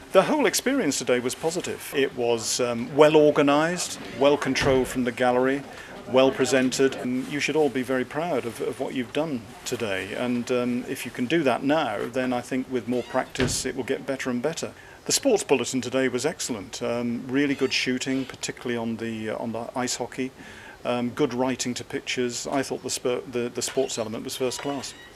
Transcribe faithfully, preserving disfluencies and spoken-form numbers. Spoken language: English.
The whole experience today was positive. It was um, well organised, well controlled from the gallery, well presented, and you should all be very proud of, of what you've done today. And um, if you can do that now, then I think with more practice it will get better and better. The sports bulletin today was excellent. Um, really good shooting, particularly on the uh, on the ice hockey. Um, good writing to pictures. I thought the, the the sports element was first class.